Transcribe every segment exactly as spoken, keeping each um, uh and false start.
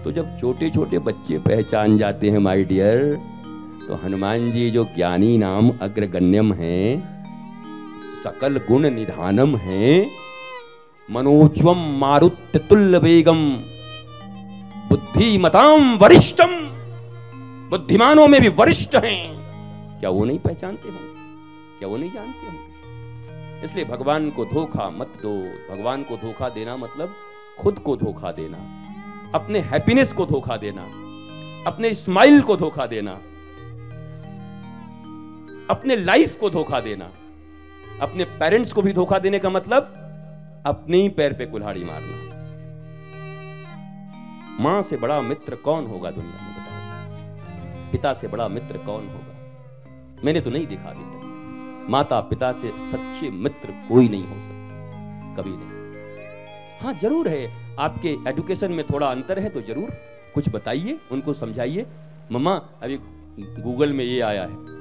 तो जब छोटे छोटे बच्चे पहचान जाते हैं माय डियर, तो हनुमान जी जो ज्ञानी नाम अग्रगण्यम हैं, सकल गुण निधानम हैं, मनोज्वम मारुत्य तुल्य वेगम, बुद्धिमताम वरिष्ठम, बुद्धिमानों में भी वरिष्ठ हैं, क्या वो नहीं पहचानते होंगे? क्या वो नहीं जानते होंगे? इसलिए भगवान को धोखा मत दो। भगवान को धोखा देना मतलब खुद को धोखा देना, अपने हैप्पीनेस को धोखा देना, अपने स्माइल को धोखा देना, अपने लाइफ को धोखा देना। अपने पेरेंट्स को भी धोखा देने का मतलब अपने ही पैर पे कुल्हाड़ी मारना। मां से बड़ा मित्र कौन होगा दुनिया में, बताओ? पिता से बड़ा मित्र कौन होगा? मैंने तो नहीं देखा अभी तक। माता पिता से सच्चे मित्र कोई नहीं हो सकता, कभी नहीं। हाँ जरूर है, आपके एजुकेशन में थोड़ा अंतर है तो जरूर कुछ बताइए, उनको समझाइए। मम्मा अभी गूगल में ये आया है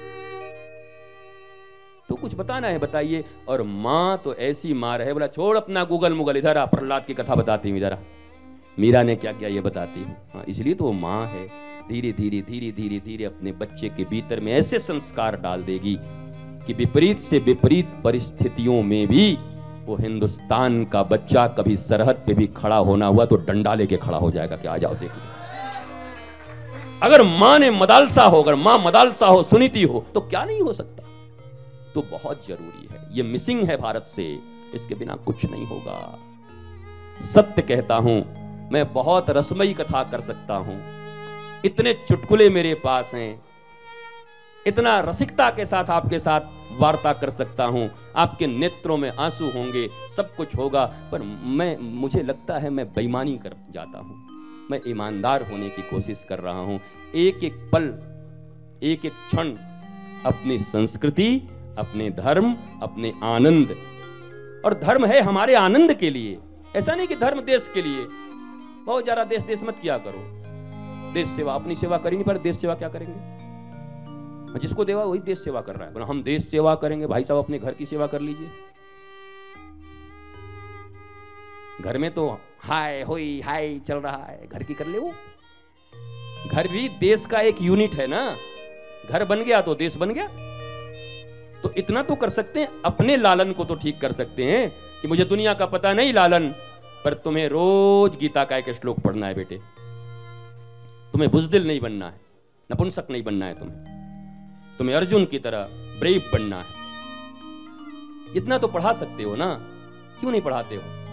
तो कुछ बताना है बताइए। और माँ तो ऐसी माँ रहे, बोला छोड़ अपना गूगल मुगल, इधर आ प्रहलाद की कथा बताती हूँ, इधर आ मीरा ने क्या किया ये बताती हूँ। हाँ इसलिए तो वो माँ है। धीरे धीरे धीरे धीरे धीरे अपने बच्चे के भीतर में ऐसे संस्कार डाल देगी कि विपरीत से विपरीत परिस्थितियों में भी वो हिंदुस्तान का बच्चा कभी सरहद पे भी खड़ा होना हुआ तो डंडा लेके खड़ा हो जाएगा कि आ जाओ देख लो। अगर माँ ने मदालसा हो, अगर माँ मदालसा हो, सुनीति हो, तो क्या नहीं हो सकता। तो बहुत जरूरी है, ये मिसिंग है भारत से, इसके बिना कुछ नहीं होगा। सत्य कहता हूं, मैं बहुत रसमयी कथा कर सकता हूं, इतने चुटकुले मेरे पास हैं, इतना रसिकता के साथ आपके साथ वार्ता कर सकता हूं, आपके नेत्रों में आंसू होंगे, सब कुछ होगा, पर मैं मुझे लगता है मैं बेईमानी कर जाता हूं। मैं ईमानदार होने की कोशिश कर रहा हूं। एक एक पल, एक एक क्षण अपनी संस्कृति, अपने धर्म, अपने आनंद, और धर्म है हमारे आनंद के लिए, ऐसा नहीं कि धर्म देश के लिए। बहुत ज्यादा देश देश मत किया करो। देश सेवा, अपनी सेवा कर ही नहीं पर देश सेवा क्या करेंगे? जिसको देवा वही देश सेवा कर रहा है। हम देश सेवा करेंगे, भाई साहब अपने घर की सेवा कर लीजिए। घर में तो हाय होई हाय चल रहा है, घर की कर ले। वो घर भी देश का एक यूनिट है ना। घर बन गया तो देश बन गया। तो इतना तो कर सकते हैं, अपने लालन को तो ठीक कर सकते हैं कि मुझे दुनिया का पता नहीं लालन, पर तुम्हें रोज गीता का एक श्लोक पढ़ना है बेटे। तुम्हें बुजदिल नहीं बनना है, नपुंसक नहीं बनना है, तुम्हें तुम्हें अर्जुन की तरह ब्रेव बनना है। इतना तो पढ़ा सकते हो ना, क्यों नहीं पढ़ाते हो?